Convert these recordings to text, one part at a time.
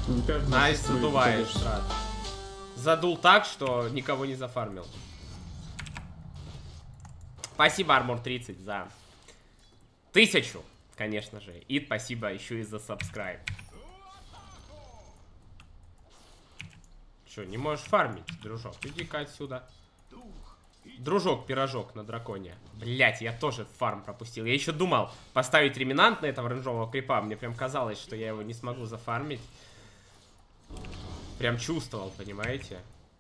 Найс, задуваешь, брат. Задул так, что никого не зафармил. Спасибо, Армор 30, за 1000, конечно же. И спасибо еще и за subscribe. Че, не можешь фармить, дружок? Иди-ка отсюда. Дружок, пирожок на драконе. Блять, я тоже фарм пропустил. Я еще думал поставить реминант на этого оранжевого крипа. Мне прям казалось, что я его не смогу зафармить. Прям чувствовал, понимаете?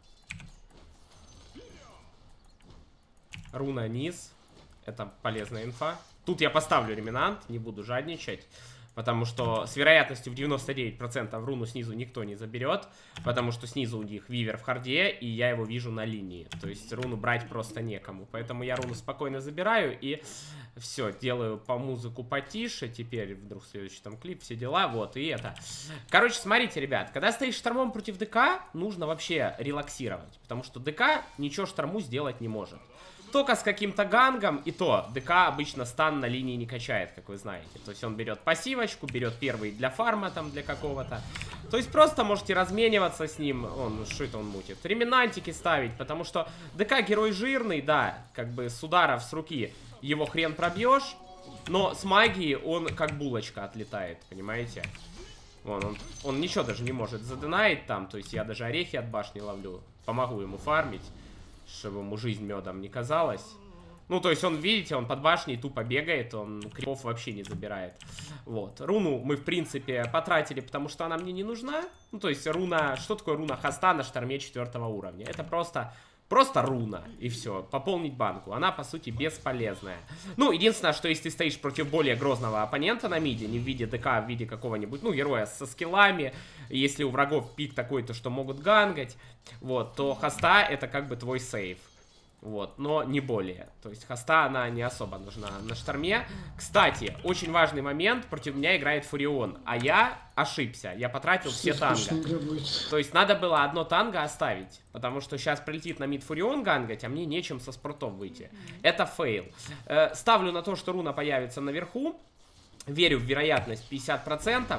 Руна низ. Это полезная инфа. Тут я поставлю реминант, не буду жадничать. Потому что с вероятностью в 99% руну снизу никто не заберет. Потому что снизу у них вивер в харде, и я его вижу на линии. То есть руну брать просто некому. Поэтому я руну спокойно забираю и все, делаю по музыку потише. Теперь вдруг следующий там клип, все дела. Вот, и это. Короче, смотрите, ребят. Когда стоишь штормом против ДК, нужно вообще релаксировать. Потому что ДК ничего шторму сделать не может. Только с каким-то гангом, и то ДК обычно стан на линии не качает, как вы знаете. То есть он берет пассивочку, берет первый для фарма там, для какого-то. То есть просто можете размениваться с ним. Что это он мутит? Реминантики ставить, потому что ДК герой жирный, да, как бы с ударов с руки его хрен пробьешь. Но с магией он как булочка отлетает, понимаете? Вон, он ничего даже не может заденаить там. То есть я даже орехи от башни ловлю. Помогу ему фармить, чтобы ему жизнь медом не казалась. Ну, то есть он, видите, он под башней тупо бегает, он крипов вообще не забирает. Вот. Руну мы, в принципе, потратили, потому что она мне не нужна. Ну, то есть руна... Что такое руна хоста на шторме 4 уровня? Это просто руна, и все. Пополнить банку. Она, по сути, бесполезная. Ну, единственное, что если ты стоишь против более грозного оппонента на миде, не в виде ДК, а в виде какого-нибудь, ну, героя со скиллами, если у врагов пик такой-то, что могут гангать, вот, то хоста это как бы твой сейв. Вот, но не более. То есть хоста, она не особо нужна на шторме. Кстати, очень важный момент. Против меня играет Фурион. А я ошибся. Я потратил все танго. То есть надо было одно танго оставить. Потому что сейчас прилетит на мид Фурион гангать, а мне нечем со спортом выйти. Это фейл. Ставлю на то, что руна появится наверху. Верю в вероятность 50%.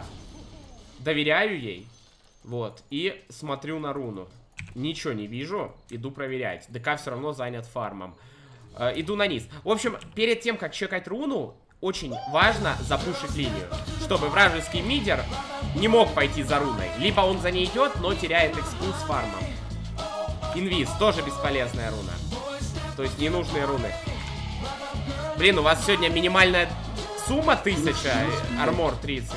Доверяю ей. Вот. И смотрю на руну. Ничего не вижу, иду проверять. ДК все равно занят фармом. Иду на низ. В общем, перед тем, как чекать руну, очень важно запушить линию. Чтобы вражеский мидер не мог пойти за руной. Либо он за ней идет, но теряет экспул с фармом. Инвиз, тоже бесполезная руна. То есть ненужные руны. Блин, у вас сегодня минимальная сумма 1000, армор 30.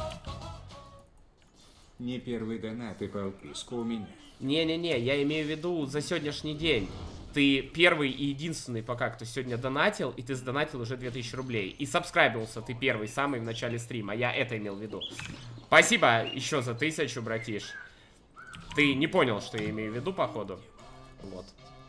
Не первый донат и подписку у меня. Не-не-не, я имею в виду за сегодняшний день. Ты первый и единственный пока, кто сегодня донатил, и ты сдонатил уже 2000 рублей. И сабскрайбился ты первый, самый в начале стрима. Я это имел в виду. Спасибо еще за 1000, братиш. Ты не понял, что я имею в виду, походу. Вот.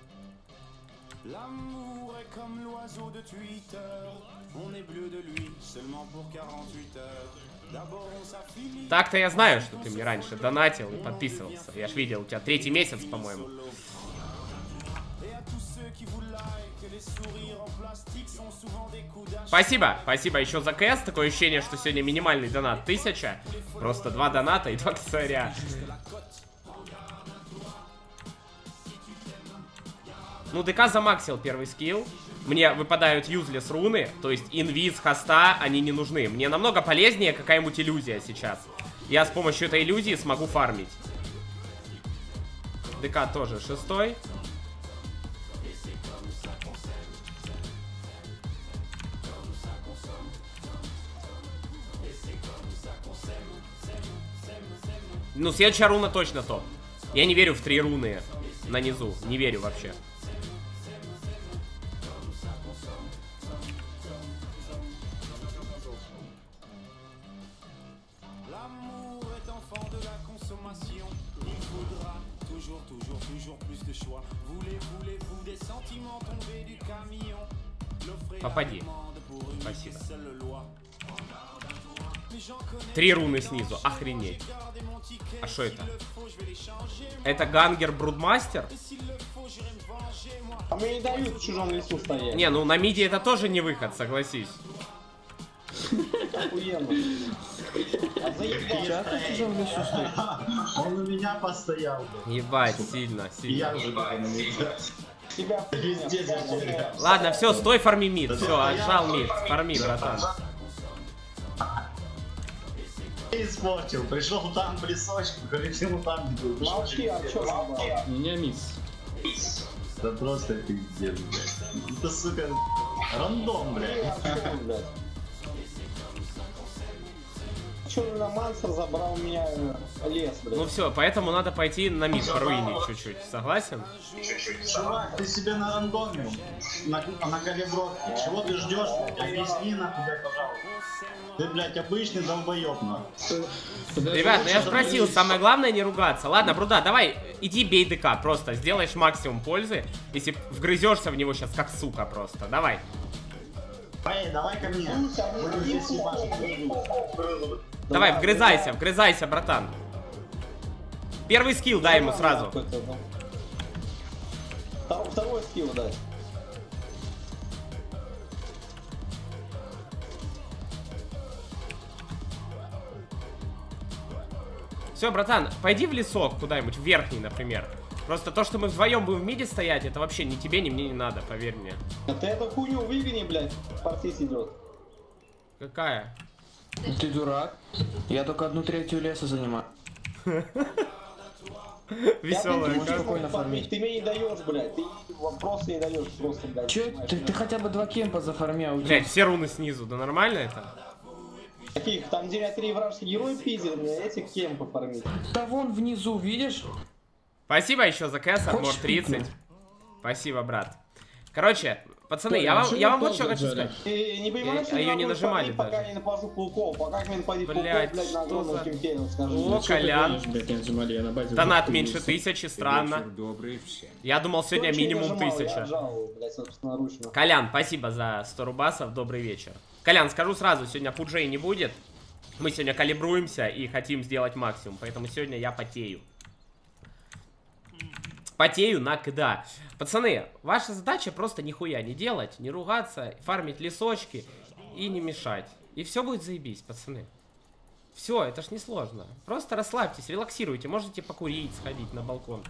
Так-то я знаю, что ты мне раньше донатил и подписывался. Я ж видел, у тебя 3-й месяц, по-моему. Спасибо, спасибо еще за кэс. Такое ощущение, что сегодня минимальный донат 1000. Просто 2 доната и 2 косаря. Ну, ДК замаксил первый скилл. Мне выпадают юзлес руны, то есть инвиз, хоста, они не нужны. Мне намного полезнее какая-нибудь иллюзия сейчас. Я с помощью этой иллюзии смогу фармить. ДК тоже 6-й. Ну, следующая руна точно топ. Я не верю в 3 руны на низу. Не верю вообще. Попади. Спасибо. 3 руны снизу. Охренеть. А что это? Это гангер Брудмастер? А мне не дают в чужом лесу стоять. Не, ну на миде это тоже не выход, согласись. Охуенно. А заебал. Он у меня постоял. Ебать, сильно, Я сильно. уже на Тебя Везде зажали. Ладно, все, стой, фарми мид. Все, отжал мид. Фарми, братан. Испортил. Пришел там в лесочек, полетел там. молчи, а чё забрал? Меня мисс. Да просто пиздец, блядь. Это, сука, рандом, блядь. Чё на Мансер забрал у меня лес, блядь? Ну все, поэтому надо пойти на мид поруинить чуть-чуть. Согласен? Чувак, ты себе на рандоме, на калибровке. Чего ты ждешь, блядь? Объясни нахуй, блядь, пожалуйста. Ты, блядь, обычный долбоёб, нахуй. Ребят, ну я спросил, самое главное не ругаться. Ладно, Бруда, давай, иди бей ДК просто. Сделаешь максимум пользы, если вгрызешься в него сейчас как сука просто. Давай. Эй, давай ко мне. Будем здесь ебашить. Давай, вгрызайся, братан. Первый скилл дай ему сразу. Второй скилл дай. Все, братан, пойди в лесок куда-нибудь, в верхний, например. Просто то, что мы вдвоем будем в миде стоять, это вообще ни тебе, ни мне не надо, поверь мне. А ты эту хуйню выгони, блядь, партис идет. Какая? Ты дурак? Я только 1/3 леса занимаю. Веселая. можешь спокойно фармить. Ты мне не даешь, блядь, ты вопросы не даешь, просто, блядь. Че? Ты хотя бы 2 кемпа зафармил. Блять, все руны снизу, да нормально это? Каких? Там где 3 вражеских героя пиздят, мне этих кем пофармить. Да вон внизу, видишь? Спасибо еще за кэс, Армор 30. Спасибо, брат. Короче, пацаны, я вам вот что хочу сказать. Ты не понимаешь, А её не нажимали пока даже. не напажу пауков, пока не напади пауков, Блядь, блядь, на что огромном за- кемпе, скажи. О, Колян. Блять, не нажимали, я на базе. Донат уже меньше появился. 1000, странно. Вечер добрый всем. Я думал, сегодня Короче, я минимум нажимал, 1000. Я отжал, блядь, собственноручно. Колян, спасибо за 100 рубасов, добрый вечер. Колян, скажу сразу, сегодня пуджей не будет. Мы сегодня калибруемся и хотим сделать максимум, поэтому сегодня я потею. Потею на КДА. Пацаны, ваша задача просто нихуя не делать, не ругаться, фармить лесочки и не мешать. И все будет заебись, пацаны. Все, это ж не сложно. Просто расслабьтесь, релаксируйте, можете покурить, сходить на балкон.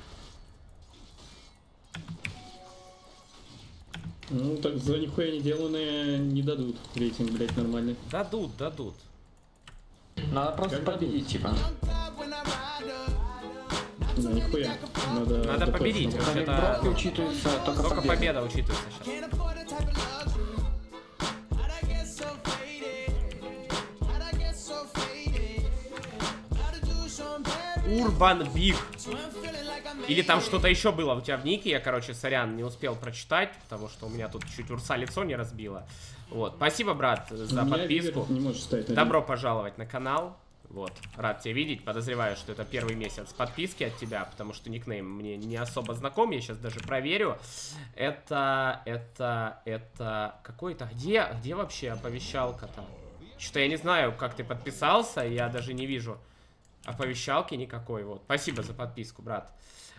Ну так за нихуя не деланные не дадут рейтинг, блять, нормальный. Дадут, дадут. Надо просто Когда победить, типа. Да, нихуя. Надо ДП победить. снова. Вообще-то Калибровки учитывается только только победа. победа учитывается сейчас. Урбан Биг. Или там что-то еще было у тебя в нике. Я, короче, сорян, не успел прочитать, потому что у меня тут чуть урса лицо не разбило. Вот. Спасибо, брат, за У меня подписку. Вивер не может ставить на Добро пожаловать на канал. Вот. Рад тебя видеть. Подозреваю, что это первый месяц подписки от тебя, потому что никнейм мне не особо знаком. Я сейчас даже проверю. Это какой-то... Где вообще оповещалка-то? Что-то я не знаю, как ты подписался, я даже не вижу оповещалки никакой. Вот. Спасибо за подписку, брат.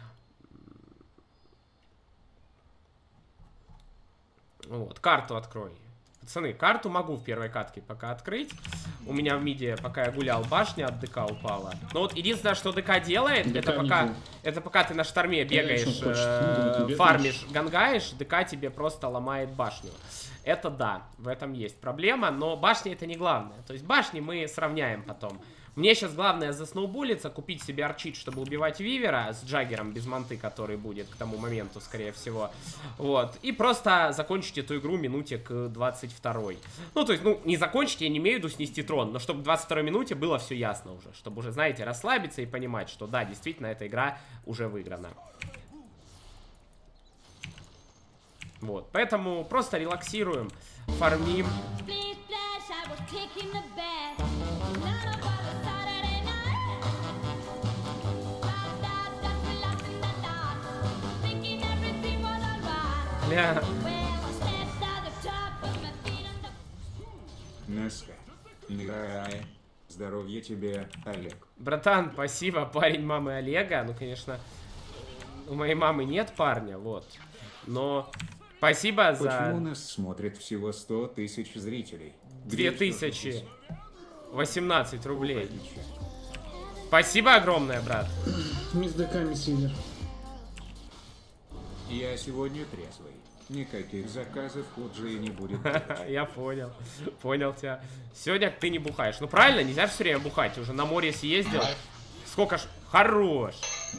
Вот, карту открой. Пацаны, карту могу в первой катке пока открыть. У меня в миде, пока я гулял, башня от ДК упала. Но вот единственное, что ДК делает, ДК это пока ты на шторме бегаешь, фармишь, гангаешь, ДК тебе просто ломает башню. Это да, в этом есть проблема, но башня это не главное. То есть башни мы сравняем потом. Мне сейчас главное засноуболиться, купить себе арчит, чтобы убивать Вивера с Джаггером без манты, который будет к тому моменту, скорее всего. Вот. И просто закончить эту игру минуте к 22-й. Ну, то есть, ну, не закончить, я не имею в виду снести трон, но чтобы к 22-й минуте было все ясно уже. Чтобы уже, знаете, расслабиться и понимать, что да, действительно, эта игра уже выиграна. Вот. Поэтому просто релаксируем, фармим. Бля. Неска. Играй. Здоровья тебе, Олег. Братан, спасибо, парень мамы Олега. Ну, конечно, у моей мамы нет парня, вот. Но спасибо Почему за... нас смотрит всего 100 000 зрителей? 2018 рублей. Спасибо огромное, брат. Мисс ДК, мисс Виллер. Я сегодня трезвый. Никаких заказов уже и не будет. Я понял. Понял тебя. Сегодня ты не бухаешь. Ну правильно, нельзя все время бухать. Уже на море съездил. Сколько ж... Хорош.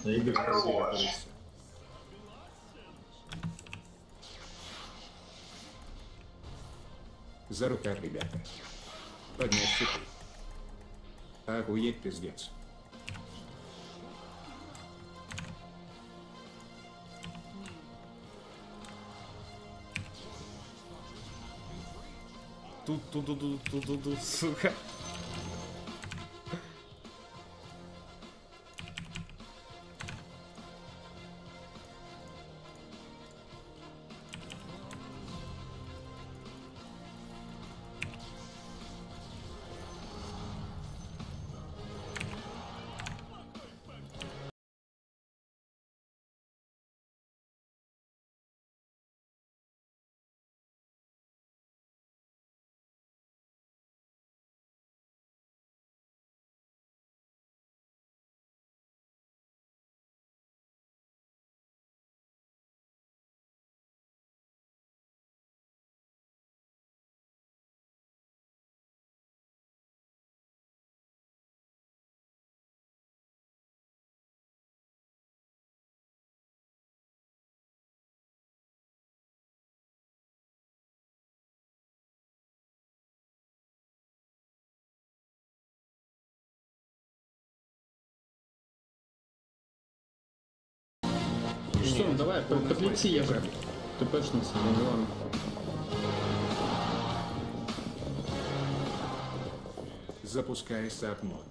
За рукав, ребята. Поднять щиты. Охуеть, пиздец. Тут, сука. Что, давай, подлети, я же. Ты пэшнулся, ну ладно. Запускай сапмод.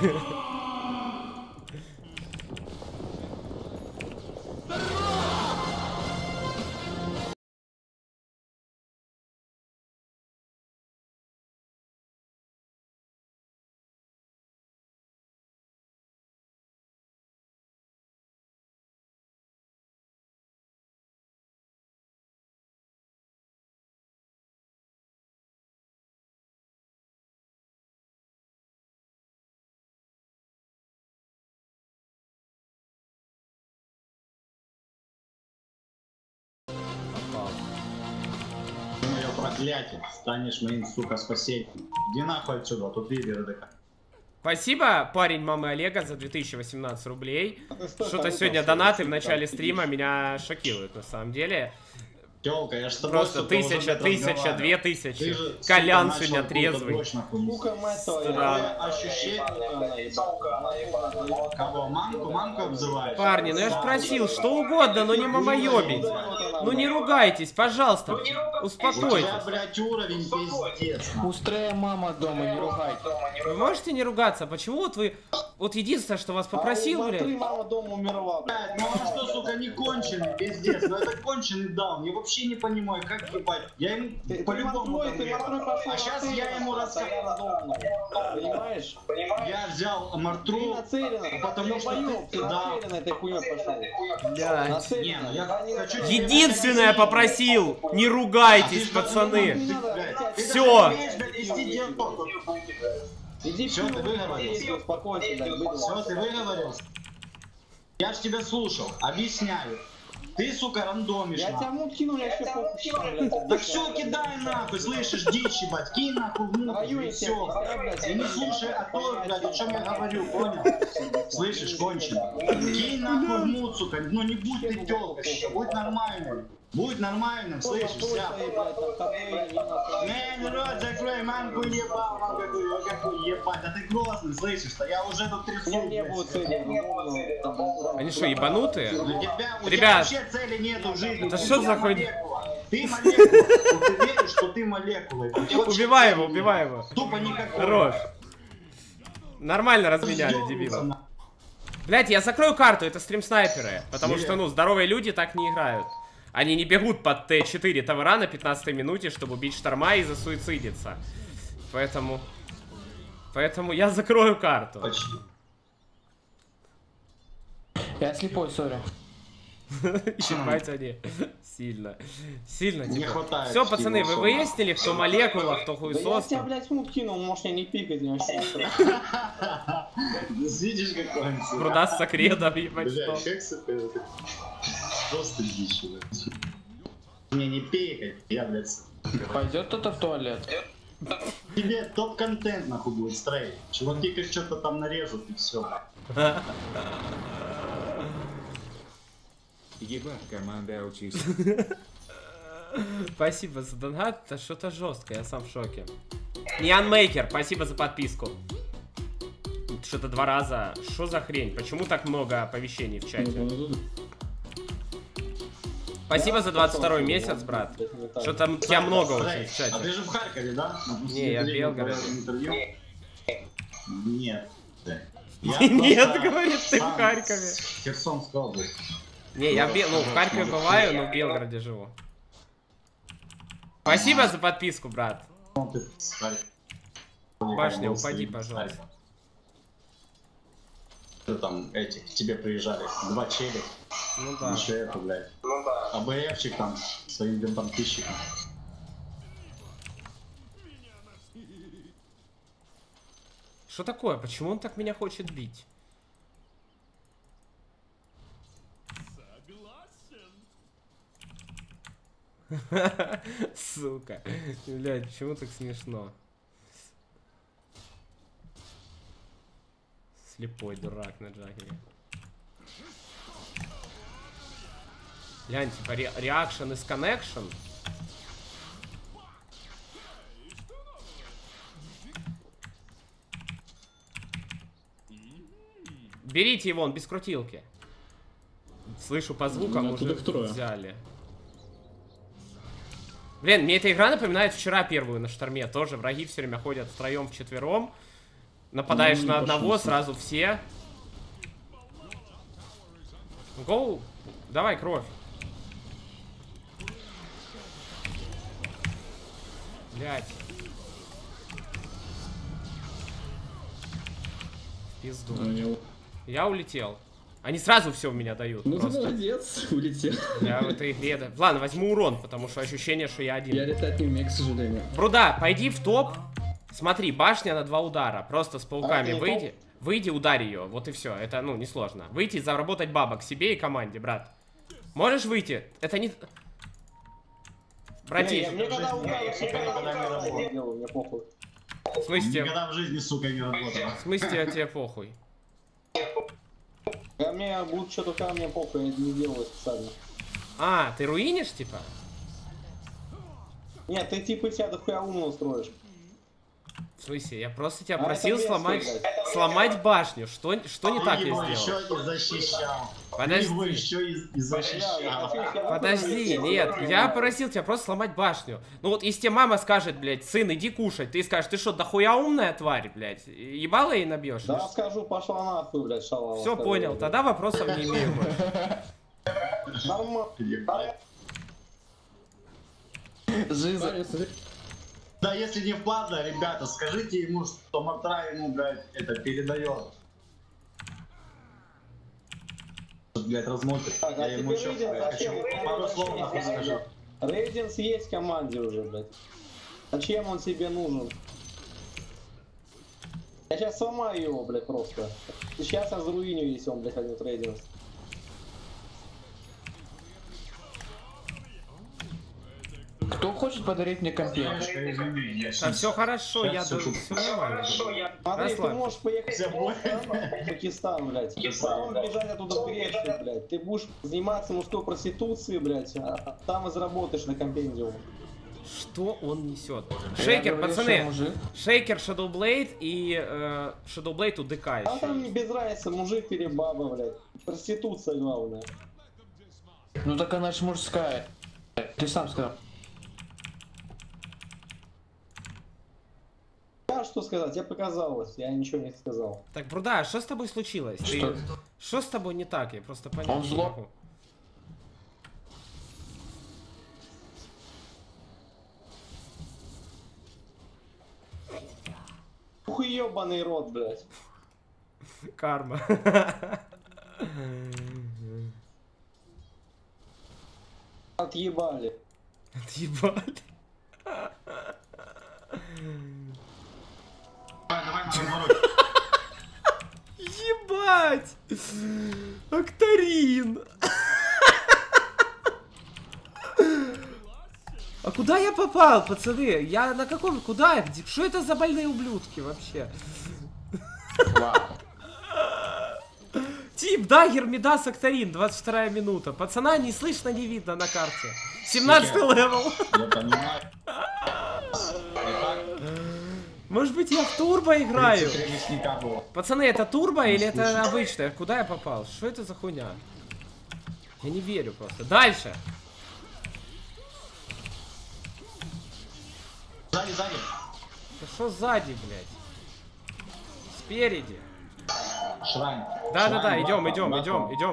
Мое проклятие. Станешь моим, сука, спасением. Иди нахуй отсюда, тут Виллер ДК. Спасибо, парень мамы Олега, за 2018 рублей. Что-то сегодня донаты в начале стрима меня шокируют, на самом деле. Тёлка, я ж с тобой, Просто сука, уже 1000, 1000, 2000. Ты же, Колян сука, сегодня начал трезвый. точно хуйню. Сука, мать твою. Такое ощущение... Кого? Манку обзываешь? Парни, ну я ж просил, что угодно, но не мамоёбить. Ну не ругайтесь, пожалуйста. У тебя, Успокойтесь. блядь, уровень пиздец. Устроя мама дома, не ругай. Вы можете не ругаться? Почему вот вы... Вот единственное, что вас попросил, блядь... Мама дома умерла, блядь. Блядь, ну он что, сука, не конченый, пиздец. Ну это конченый даун. Я вообще не понимаю, как ебать. Я ему по-любому там ебал. А сейчас я ему рассказал. Понимаешь? Я взял Мартру, потому что ты нацелен этой хуйней пошел. Блядь. Не, ну я хочу... Единственное попросил, не ругайтесь, пацаны. Всё. Иди Всё, ты выговорился. Успокойся, блядь, быдло. Все, ты выговорился? Я ж тебя слушал, объясняю. Ты, сука, рандомишь. Я тебя мут кинул, я еще похуй. Да все, кидай нахуй, слышишь, дичь, ебать, кинь нахуй в мут, и все. И не слушай о том, блядь, о чем я говорю, понял? Слышишь, кончено. Кинь нахуй в мут, сука, ну не будь ты тёлкой, сука, будь нормальным. Будь нормальным, слышишь, вся. Не, рот закрой, мамку ебал, какую ебать, да ты грозный, слышишь, что я уже тут трясу. Не было цели, Они что, ебанутые? У тебя Ребят, вообще цели нету в жизни. это Ты что за хуйня? молекула. Ты молекула. Ты веришь, что ты молекула. Убивай его, убивай его. Тупо никакой. Хорош. Нормально разменяли, дебилов. Блять, я закрою карту, это стрим-снайперы. Потому что, ну, здоровые люди так не играют. Они не бегут под Т4 товара на 15 минуте, чтобы убить шторма и засуицидиться. Поэтому я закрою карту. Почти. Я слепой, сори. Ебать они. Сильно. Сильно, Не типа. хватает Все, пацаны, вы Стива выяснили, кто молекула, кто Да я хуесос? тебя, блядь, мут кинул, можешь меня не пикать, я вообще. Видишь, какой он? Бруда с сокредом, ебать, Бля, что. Хекс это просто дичь. Мне не пикать, я, блядь. Пойдет кто-то в туалет? Тебе топ-контент нахуй будет строить. Чуваки как что-то там нарежут и все. Ебать, команда аутист. Спасибо за донат, это что-то жестко, я сам в шоке. Янмейкер, спасибо за подписку. Что-то 2 раза. Что за хрень? Почему так много оповещений в чате? Спасибо за 22 месяц, брат. Что-то тебя много очень в А чате. ты же в Харькове, да? Не, я в Белгороде. Интервью? Нет. Нет, говорит, ты в Харькове. Херсонская область. Не, я в Харькове бываю, но в Белгороде живу. Спасибо за подписку, брат. Ну, ты с Харькова. Башня, упади, пожалуйста. Что там эти к тебе приезжали? 2 челик. Ну да. Еще это, блядь. АБФчик там своим бомбомпищиком. Что такое? Почему он так меня хочет бить? Сука. Блядь, почему так смешно? Слепой дурак на Джаггере. Глянь, типа реакшн из коннекшн. Берите его, он без крутилки. Слышу по звукам, Ну, уже оттуда второе. взяли. Блин, мне эта игра напоминает вчера первую на шторме. Тоже враги все время ходят втроем, вчетвером. Нападаешь на одного, сразу все. Гоу. Давай, кровь. Блять. Пизду. Я улетел. Они сразу все в меня дают. Ну ты просто. молодец, улетел. Я в этой игре, да. Ладно, возьму урон, потому что ощущение, что я один. Я летать не умею, к сожалению. Бруда, пойди в топ. Смотри, башня на 2 удара. Просто с пауками выйди. Выйди, ударь ее. Вот и все. Это, ну, несложно. Выйти и заработать бабок себе и команде, брат. Можешь выйти? Это не... Братиш. Мне когда ударил, мне похуй. В смысле? Никогда в жизни, сука, не работала. В смысле, тебе похуй? А мне будут что-то ко мне похуй, я не делаю специально. А, ты руинишь, типа? Нет, ты типа себя дохуя умно строишь. В смысле, я просто тебя А просил это сломать башню. Что не так я его сделал? еще и защищал. Подожди. Ты его еще и защищал. Подожди, нет, я просил тебя просто сломать башню. Ну вот если тебе мама скажет, блядь, сын, иди кушать, ты скажешь, ты что, дохуя умная тварь, блядь? Ебало ей набьешь? Да, скажу, пошла нахуй, блядь, шалава. Все понял, тогда вопросов не имею больше. Нормально. Жиза. Да если не впадло, ребята, скажите ему, что Матра ему, блядь, это передает. Блядь, размотит. Так, а Я ему теперь еще Рейден зачем? пару слов нахуй скажу. Рейденс есть в команде уже, блядь. Зачем он тебе нужен? Я сейчас сломаю его, блядь, просто. Сейчас я заруиню, если он, блядь, возьмет Рейденс. Кто хочет подарить мне компьютер? Да все хорошо, я Сейчас всё все нормально. Смотри, ты Расслабься. можешь поехать Все в Пакистан, блядь. Потом бежать оттуда в Грецию, блядь. Ты будешь заниматься мужской проституцией, блядь, а там и заработаешь на компендиум. Что он несет? Шейкер, говорю, пацаны. что мужик. Шейкер, Shadowblade и Shadowblade у ДК А там еще. не без разницы, мужик или баба, блядь. Проституция главное. Ну так она ж мужская. Ты сам сказал. Я что сказать? Я показалось, я ничего не сказал. Так, Бруда, что с тобой случилось? Что? Что с тобой не так? Я просто понять Он не зло. могу. Ух, ебаный рот, блядь. Отъебали. Отъебали. Давай наоборот. Ебать! Акторин! А куда я попал, пацаны? Я на каком... Куда я? Что это за больные ублюдки вообще? Тип, дагер, Мидас, Акторин, 22 минута. Пацана не слышно, не видно на карте. 17 левел. Я понимаю. Может быть, я в турбо играю? 33 мясника было. Пацаны, это турбо или это обычное? Куда я попал? Что это за хуйня? Я не верю просто. Дальше. Сзади, сзади. Да что сзади, блядь? Спереди. Шрайн. Да-да-да, идем, братан.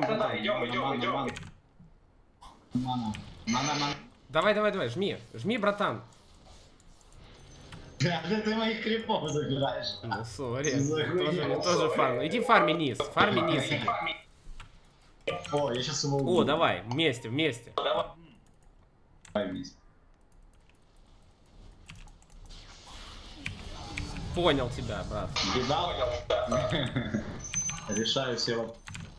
Мана. Давай, жми, братан. Да, ты моих крипов забираешь. Ну, сори, Захуел. тоже фарм. Иди фарми низ, иди. О, я сейчас его убью. О, давай, вместе. Давай вместе. Понял тебя, брат. Видал? Решаю все.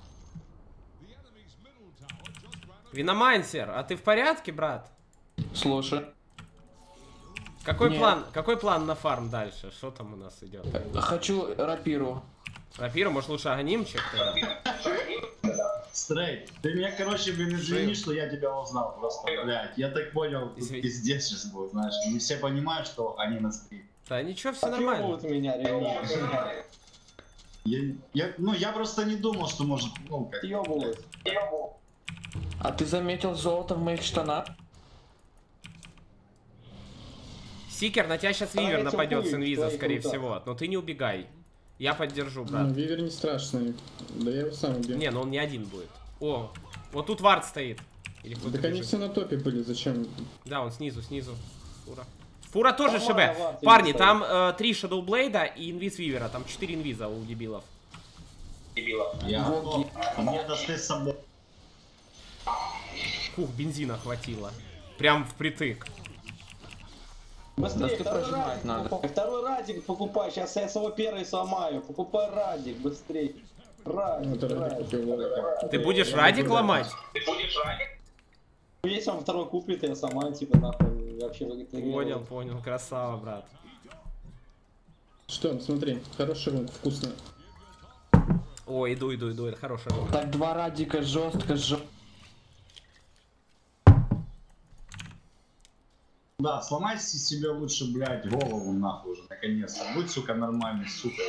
Виномансер, а ты в порядке, брат? Слушай. Какой план на фарм дальше? Что там у нас идет? Хочу рапиру. Рапиру, может лучше агонимчик тогда? Стрейт, ты меня, короче, блин, извини, что я тебя узнал. Просто, блядь, я так понял, тут пиздец сейчас будет, знаешь. Не все понимают, что они на стрим. Да ничего, все нормально. Отъебывают меня, ребят. Я просто не думал, что может, ну, как... Отъебывают. А ты заметил золото в моих штанах? Сикер, на тебя сейчас А Вивер эти нападет с хуй, инвиза, твои скорее круто. всего. Но ты не убегай. Я поддержу, Ну, брат. Вивер не страшный. Да я его сам убил. Не, ну он не один будет. О, вот тут вард стоит. Или кто-то Так они бежит. все на топе были, зачем? Да, он снизу. Фура. Фура тоже Давай, ШБ. давай, Парни, ты там 3 Shadow Блейда и инвиз Вивера. Там 4 инвиза у дебилов. Я готов. Мне достать с собой. Фух, бензина хватило. Прям впритык. Быстрее, Да, прожимать надо. второй радик покупай, сейчас я свой первый сломаю. Покупай радик, быстрее. Радик, Это ради радик. купил. Ты будешь радик ломать? Если он второй купит, я сама, типа, нахуй, вообще выиграю. Понял. Красава, брат. Что, смотри, хороший рунг, вкусно. О, иду. Это хорошая рука. Так, 2 радика жестко. Да, сломай себе лучше, блядь, голову нахуй уже, наконец-то. Будь, сука, нормальный, сука.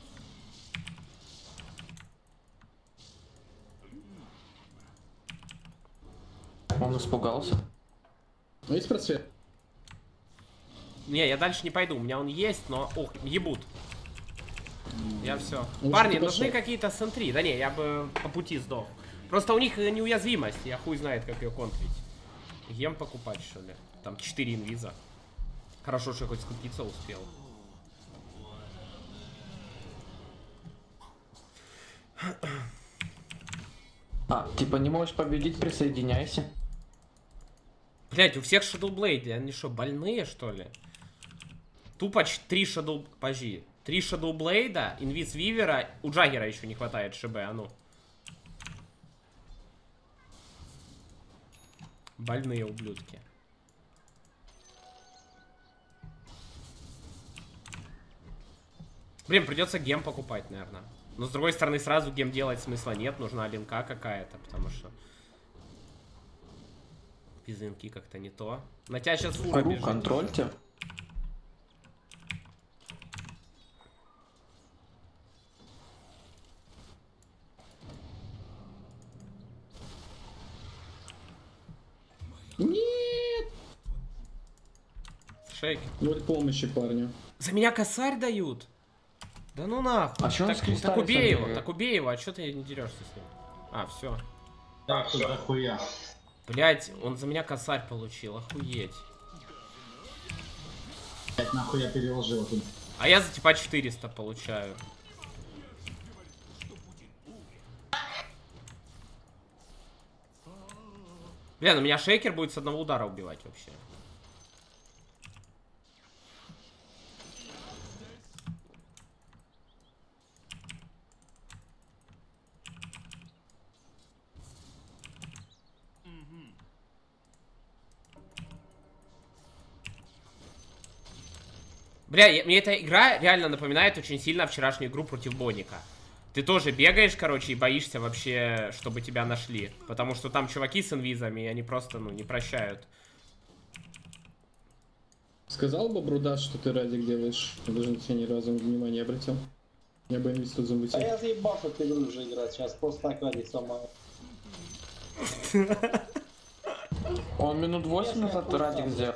Он испугался. Ну, есть просвет? Не, я дальше не пойду. У меня он есть, но... Ох, ебут. Я все. Ну, Парни, что ты нужны пошел? какие-то сентри. Да не, я бы по пути сдох. Просто у них неуязвимость. Я хуй знает, как ее контрить. Гем покупать, что ли? Там 4 инвиза. Хорошо, что я хоть скупиться успел. А, типа не можешь победить, присоединяйся. Блять, у всех Shadow Blade, они что, больные, что ли? Тупо 3 Shadow... Подожди. 3 Shadow Blade, инвиз Вивера. У Джаггера еще не хватает ШБ, а ну. Больные ублюдки. Блин, придется гем покупать, наверное. Но с другой стороны, сразу гем делать смысла нет. Нужна линка какая-то, потому что... Без линки как-то не то. На тебя сейчас фура бежит. Контрольте. Нет! Шейк. Ноль помощи, парню. За меня косарь дают? Да ну нахуй. А чё он с кристаллом убей его, бегает? так убей его, а чё ты не дерешься с ним? А, все. Так, что за хуя? Блять, он за меня косарь получил, охуеть. Блять, нахуй я переложил тут. А я за типа 400 получаю. Бля, ну меня шейкер будет с одного удара убивать вообще. Бля, мне эта игра реально напоминает очень сильно вчерашнюю игру против Боника. Ты тоже бегаешь, короче, и боишься вообще, чтобы тебя нашли. Потому что там чуваки с инвизами, и они просто, ну, не прощают. Сказал бы Брудас, что ты Радик делаешь? Я даже на тебя ни разу внимания обратил. Я бы инвиз тут замутил. А я заебал, что ты игру уже играть. Сейчас просто так Радик сломаю. Он минут 8 назад Радик сделал.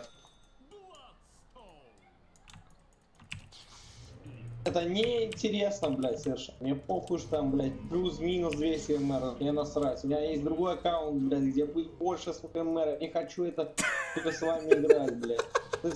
Это неинтересно, блядь, совершенно. Мне похуй, что там, блядь, плюс-минус 200 МР. Мне насрать. У меня есть другой аккаунт, блядь, где будет больше, сука, МР. Не хочу это, сука, с вами играть, блядь. Это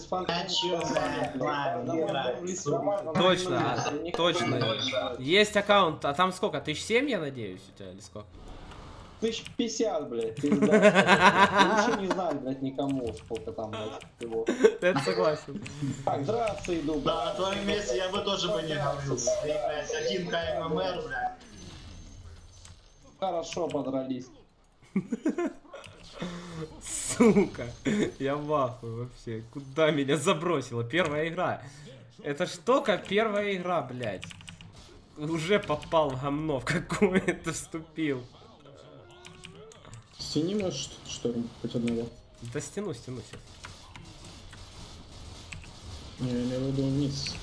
Точно, точно. Есть аккаунт, а там сколько? 1007, я надеюсь, у тебя или сколько? 1050, блядь. Лучше не знать, блядь, никому, сколько там, блядь, всего. Это согласен. Так, драться иду, блядь. Да, на твоем месте я бы тоже бы не говорил. Ты, блядь, 1 КММР, блядь. Хорошо подрались. Сука, я в ахуе вообще. Куда меня забросила? Первая игра. Это ж только первая игра, блядь. Уже попал в говно в какое-то вступил. Стяни, может, шторм хоть одного. Да стяну сейчас. Не, я имею в виду вниз.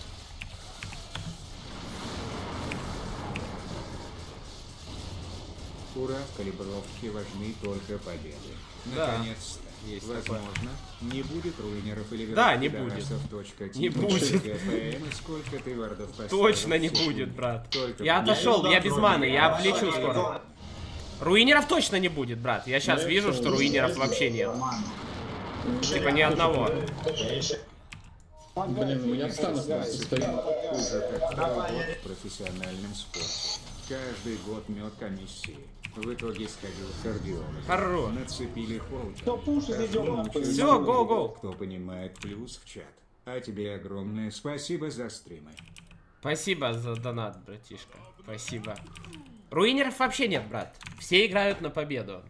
Ура, в калибровке важны только победы. Да, Наконец-то. есть Возможно, не будет руинеров или Да, не будет. Не будет. Сколько ты вардов поставил? Точно не будет, брат. Только Я отошел, я без маны, я Давай, облечу давай, скоро. давай. Руинеров точно не будет, брат. Я сейчас Да, вижу, всё, что руинеров вообще нет. Типа ни одного. Блин, у меня станов просто стоит. Хуже, как работа в профессиональном спорте. Каждый год мед комиссии. В итоге сходил в кардиолог. Хорош. Нацепили холод. Кто пушит, идем нахуй. Всё, го-го. Кто понимает, плюс в чат. А тебе огромное спасибо за стримы. Спасибо за донат, братишка. Спасибо. Руинеров вообще нет, брат. Все играют на победу.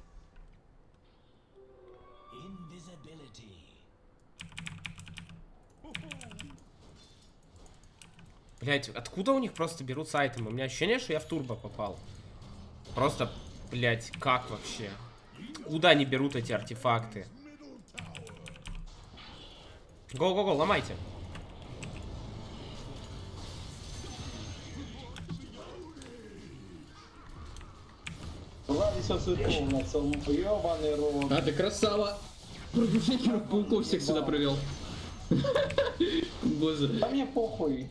Блять, откуда у них просто берутся айтемы? У меня ощущение, что я в турбо попал. Просто, блять, как вообще? Куда они берут эти артефакты? Го-го-го, ломайте. Влади все светло, блядь, ёбаный рот. А, ты красава! Продюсер пауков всех сюда привел. Боже. Да мне похуй.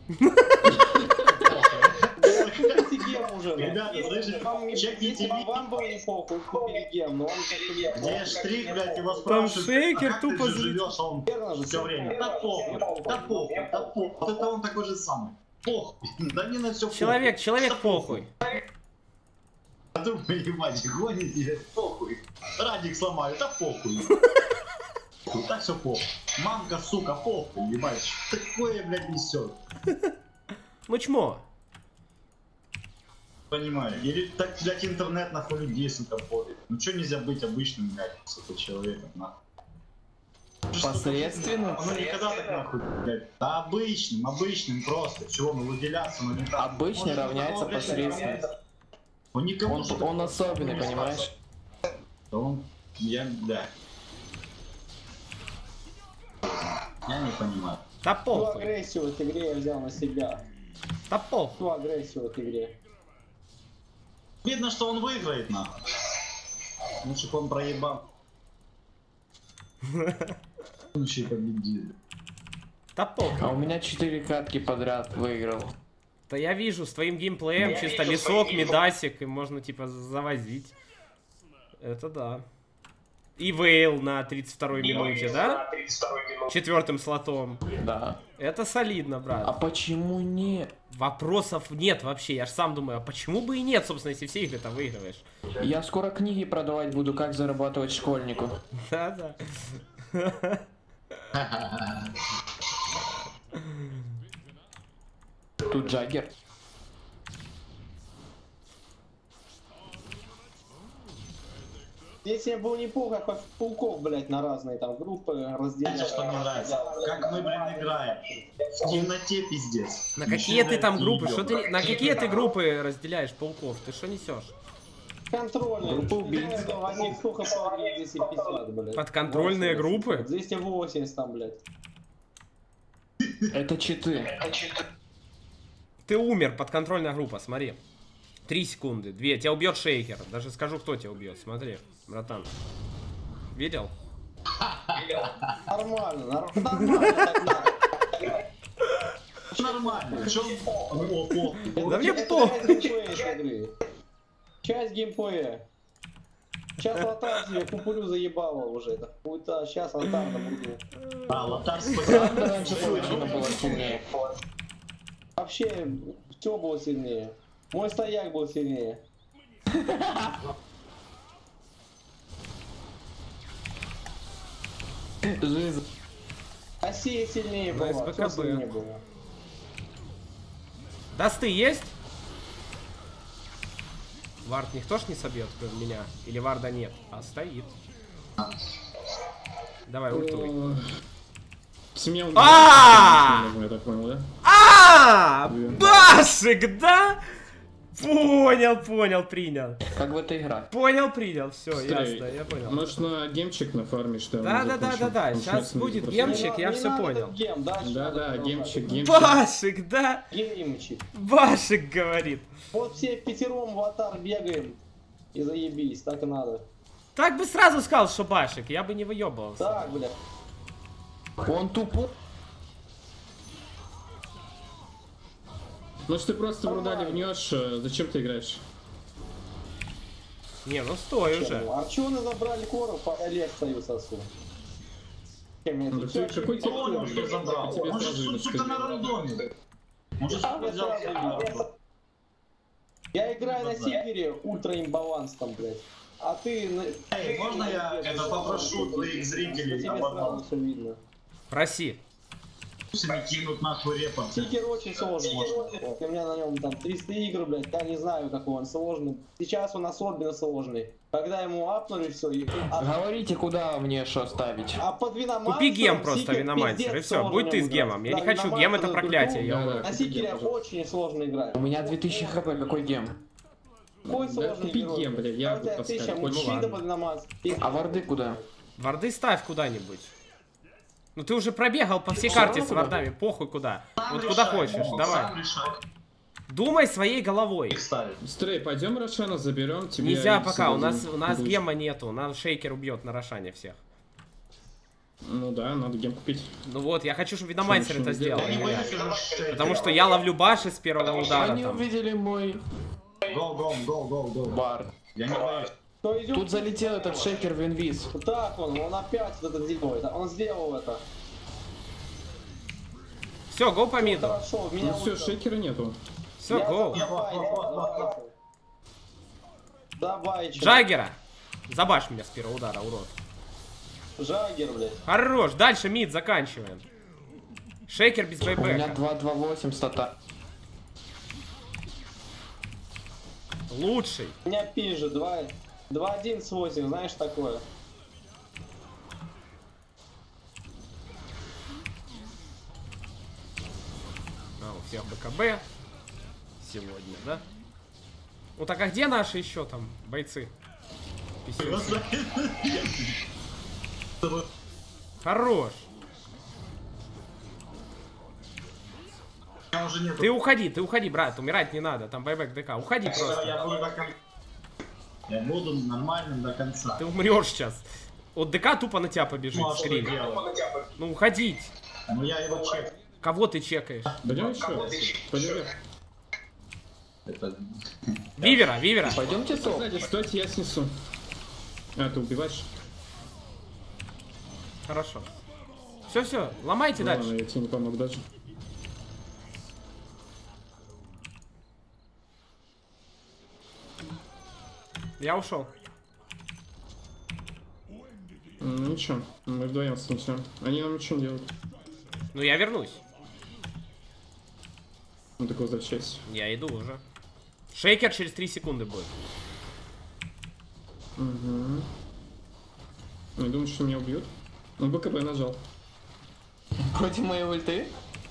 Гем уже. Ребята, слышите, чекните Вам было не похуй, купили гем, но он как-то... Где штрих, блядь, его Там спрашивают, шейкер а как тупо ты же живешь, а он Верно же, все время. Да похуй, да похуй, да похуй. Вот это он такой же самый. Похуй. Да не на все Человек похуй. А ты, понимаете, гоните, похуй. Радик сломаю, да похуй. Так все похуй. Мамка, сука, похуй, ебать. Такое, блядь, несет. Ну чмо? Понимаю. Или так, блядь, интернет нахуй людей, сука, ходит. Ну что нельзя быть обычным, блядь, сука, человеком, нахуй. Посредственным? Ну никогда так нахуй, блядь. Да обычным просто. Чего, ну выделяться, ну не так. Обычный Может, равняется такого, блядь, посредственным. Он никому, сука, Он особенный, понимаешь? Да он, да. Я не понимаю. Да Всю похуй. агрессию в этой игре я взял на себя. Да похуй. Всю агрессию в этой игре. Видно, что он выиграет, нахуй. Лучше бы он проебал. Лучше победил. Да похуй. А у меня 4 катки подряд выиграл. Да я вижу, с твоим геймплеем чисто лесок, медасик, и можно типа завозить. Это да. И Вейл на 32-й минуте, да? 4-м слотом. Да. Это солидно, брат. А почему нет? Вопросов нет вообще. Я ж сам думаю, а почему бы и нет, собственно, если все игры-то выигрываешь? Я скоро книги продавать буду, как зарабатывать школьнику. Да-да. Тут Джаггер. Здесь мне было неплохо, как пауков, блядь, на разные там группы разделять. Знаете, что мне нравится? Как мы, блин, играем. В темноте пиздец. На какие ты там группы? Что ты, на какие ты группы разделяешь пауков? Ты что несешь? Контрольные. Группа убийц. Они сколько по 250, блядь. Подконтрольные группы? 280 там, блядь. Это читы. Ты умер, подконтрольная группа, смотри. 3 секунды, 2. Тебя убьет шейкер. Даже скажу, кто тебя убьет. Смотри, братан. Видел? Нормально, нормально так надо. Нормально. Чё? Да мне Это по. часть геймплея игры. Часть геймплея. Сейчас Лотар себе купулю заебало уже. Это хуйта. Сейчас Лотар буду. А, Лотар спасибо. Раньше точно было сильнее. Вообще, все было сильнее. Мой стояк был сильнее. Жизнь. Россия сильнее Ну, была. СБКБ. Всё сильнее было. Дасты есть? Вард никто ж не собьет, кроме меня? Или Варда нет? А стоит. Давай, ультуй. Семья он... А! Я так понял, да? А, Башик, да? Понял, принял. Как в этой игре. Принял, все, Стрей. ясно, я понял. Может на гемчик нафармишь, да? Да, сейчас будет гемчик, я Не все надо понял. этот гем, дальше надо Да, продолжать. гемчик. Башик, да? Геймчик. Башик говорит. Вот все пятером в Лотар бегаем. И заебись, так и надо. Так бы сразу сказал, что Башик, я бы не выебывался. Так, бля. Он тупо. Может ты просто в руда ливнешь, зачем ты играешь? Не, ну стой уже. Арчоны забрали коров, пока лес стою сосу. Ну, ты какой тебе Понял, что забрал. Тебе Может, сразу видно, сука, что на делать. рандоме. Может, сука, взял себе. Я играю на Сигере, ультра имбаланс там, блядь. А ты... Эй, можно я это попрошу твоих зрителей? Тебе сразу все видно. Проси. Пусть они кинут нахуй репом. Сигер очень сложный. У меня на нем там 300 игр, блядь, я не знаю, какой он сложный. Сейчас он особенно сложный. Когда ему апнули все, Говорите, куда мне что ставить. а под Виномансером Купи гем просто, Сигер Виномансер, и пиздец все. Будь ты с сложный гемом. Я играть. не Да, хочу гем, это Виномансер проклятие. Я Да, умру. да. На Сигере очень сложно играть. У меня 2000 хп, какой гем? Какой Да сложный купи герой? гем, бля, я У тебя буду 1000 таскать. мучей, Ну ладно. да под Виномансер. А варды куда? Варды ставь куда-нибудь. Ну ты уже пробегал по всей Всё карте равно с куда? вардами, похуй куда. Сам Вот куда решай, хочешь, Момо, давай. сам решай. Думай своей головой. Их ставить. Стрей, пойдем Рошана заберем тебе. Нельзя и пока, у создадим нас будущее. гема нету, нас шейкер убьет на Рошане всех. Ну да, надо гем купить. Ну вот, я хочу, чтобы Виномансер Что это сделал. Я не блядь. боюсь уже шейкера. Потому что я ловлю баши с первого удара Они там. увидели мой Go. бар. Я не боюсь. Кто идет? Тут залетел этот шейкер в инвиз. Так он опять это делает. Он сделал это. Все, го по миду. Хорошо, меня Ну все, ультра. шейкера нету. Все, го. Давай, чё. Джаггера. Забашь меня с первого удара, урод. Жаггер, блядь. Хорош, дальше мид заканчиваем. Шейкер без У меня бэйбэка. 228 стата. Лучший. У меня пизже 2.11.8, знаешь такое. А, у всех БКБ. Сегодня, да? Ну так а где наши еще там бойцы? Писюнцы. Хорош. Я уже нету. Ты уходи, брат, умирать не надо, там байбек ДК. Уходи просто. Я буду до конца. Я буду нормальным до конца. Ты умрешь сейчас. Вот ДК тупо на тебя побежит, Ну а что скрин. делать? Ну уходить. Ну я его чек. Кого ты чекаешь? Пойдем еще. Пойдем. Это... Вивера. Пойдемте топ. Сзади, стойте, я снесу. А, ты убиваешь? Хорошо. Все, ломайте Ладно, дальше. я тебе не помог даже. Я ушел. Ну ничего, мы вдвоем остаемся. Они нам ничего не делают. Ну я вернусь. Ну так возвращайся. Я иду уже. Шейкер через 3 секунды будет. Угу. Не думаю, что меня убьют. Он БКБ нажал. Против моей ульты?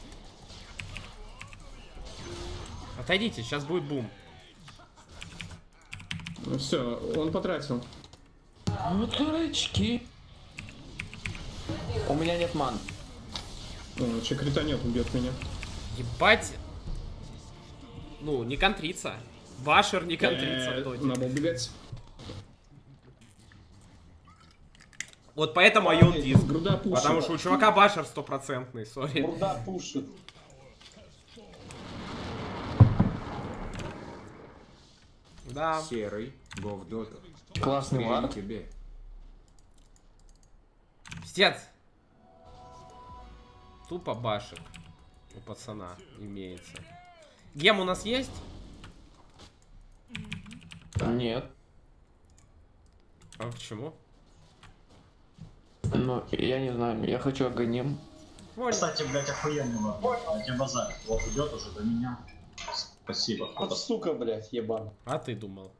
Отойдите, сейчас будет бум. Ну все, он потратил. Ну, дурачки. У меня нет ман. О, че кританет, убьет меня. Ебать. Ну, не контриться. Башер не контриться в доте. Надо убегать. Вот поэтому Айон диск. Груда пушит. Потому что у чувака башер стопроцентный, сори. Бурда пушит. Да. Серый, го в доту. Классный Хрень вард. тебе. Пиздец. Тупо башек у пацана имеется. Гем у нас есть? Нет. А почему? Ну, я не знаю, я хочу агоним. Понял. Кстати, блядь, охуенного. Я тебе базар. Вот идет уже до меня. Спасибо. Вот сука, блядь, ебан. А ты думал?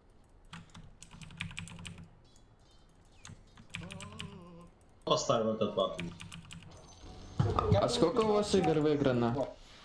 Поставил этот бат. А сколько у вас игр выиграно?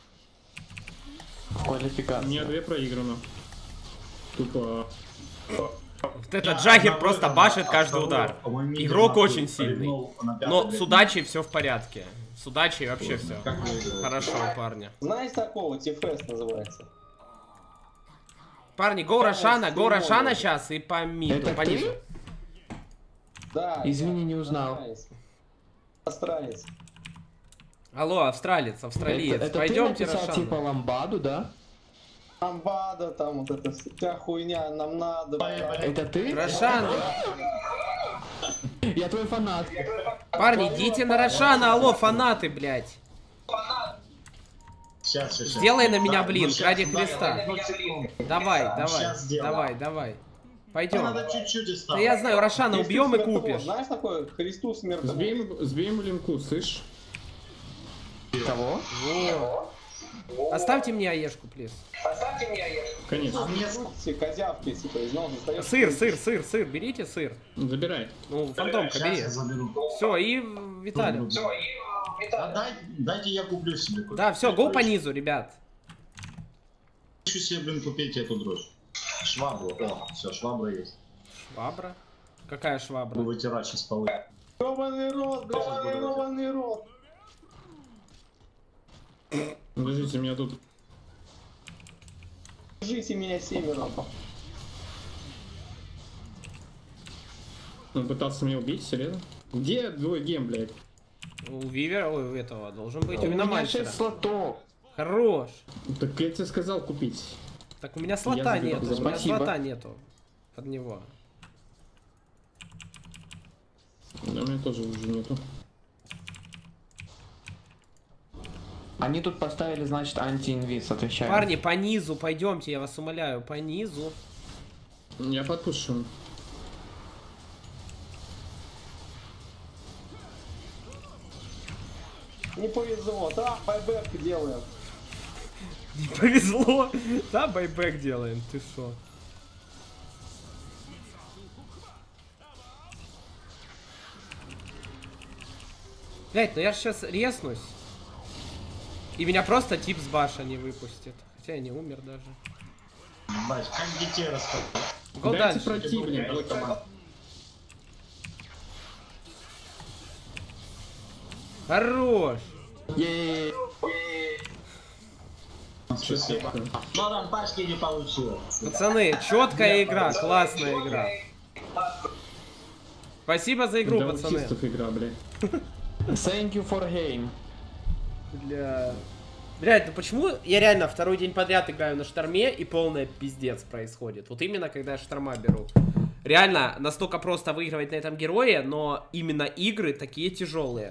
В квалификации. У меня 2 проиграно. Тупо. Вот этот Джаггер просто башит каждый удар. Игрок очень сильный. Но с удачей все в порядке. С удачей вообще все. Хорошо у парня. Знаешь такого? Тифест называется. Парни, гоу Рошана сейчас и по миду, Это по ты? низу. Да. Извини, не узнал. Австралиец. Алло, австралиец, австралиец. Это Пойдемте, ты написал Рошана. типа ламбаду, да? Амбада, там вот эта вся хуйня, нам надо. Это ты? Рошан, Я твой фанат. парни, идите на Рошана, алло, фанаты, блядь. Сейчас. Сделай на меня блин, ну, ради щас, Христа. одну секунду. Давай, Щас сделаю. давай. Мне Пойдем. надо чуть-чуть Да оставить. я знаю, Рошана убьем и Христос купишь. мертвый. Знаешь такое? Христос мертвый. Сбей линку, слышь? Кого? Во. Оставьте мне Аешку, плиз. Конечно. Мне Все козявки, типа, из ног достаешь. Сыр, берите сыр. Забирай. Ну, фантомка, Сейчас бери. я заберу. Все, и Виталий. А дайте я куплю себе. Да, все, гоу по низу, ребят. Хочу себе, блин, купить эту дрожь. Швабру. О, все, швабра есть. Швабра? Какая швабра? Буду вытирать сейчас полы. Ёбаный рот, блядь, ёбаный рот. Подождите, меня тут... Держите меня семеро. Он пытался меня убить, серьезно? Где твой гем, блядь? У Вивера, ой, у этого должен быть. У У меня Виномастера. 6 слотов. Хорош. Так я тебе сказал купить. Так у меня слота заберу. нету. У меня Спасибо. слота нету. Под него. Да, у меня тоже уже нету. Они тут поставили, значит, анти-инвиз, отвечаю. Парни, по низу пойдемте, я вас умоляю, по низу. Я подпушу. Не повезло, да, байбек делаем. Не повезло. Да, байбек делаем, ты шо? Блять, ну я ж сейчас резнусь. И меня просто тип с баша не выпустит. Хотя я не умер даже. Бать, как детей раскопать. Го Дайте дальше. противник. Хорош. Е-е-е. Спасибо. Но там пачки не получилось. Пацаны, четкая игра, классная игра. Спасибо за игру, Да, пацаны. аутистов игра, блядь. Thank you for game. Бля. Блядь, ну почему я реально второй день подряд играю на шторме и полная пиздец происходит? Вот именно когда я шторма беру. Реально, настолько просто выигрывать на этом герое, но именно игры такие тяжелые.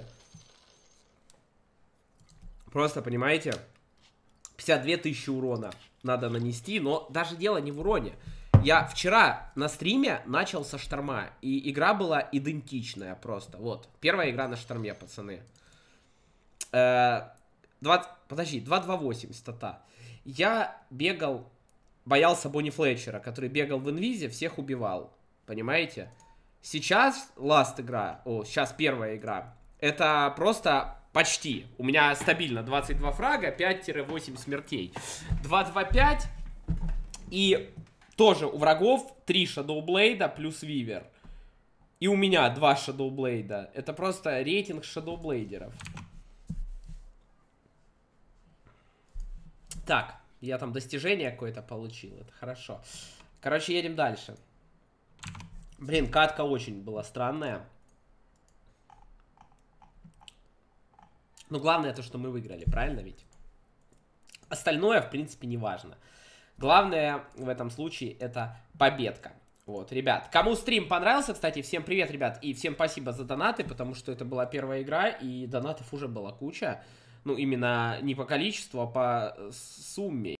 Просто, понимаете, 52 тысячи урона надо нанести, но даже дело не в уроне. Я вчера на стриме начал со шторма, и игра была идентичная просто. Вот, первая игра на шторме, пацаны. 2.28 стата. Я бегал, боялся Бонни Флетчера, который бегал в инвизе, всех убивал. Понимаете? Сейчас ласт игра, сейчас первая игра. Это просто почти. У меня стабильно 22 фрага, 5-8 смертей. 2.25 и... Тоже у врагов 3 Shadowblade плюс Вивер. И у меня 2 Shadowblade. Это просто рейтинг Shadowblader'ов. Так, я там достижение какое-то получил. Это хорошо. Короче, едем дальше. Блин, катка очень была странная. Но главное то, что мы выиграли, правильно ведь? Остальное, в принципе, не важно. Главное в этом случае это победка. Вот, ребят, кому стрим понравился, кстати, всем привет, ребят, и всем спасибо за донаты, потому что это была первая игра, и донатов уже была куча. Ну, именно не по количеству, а по сумме.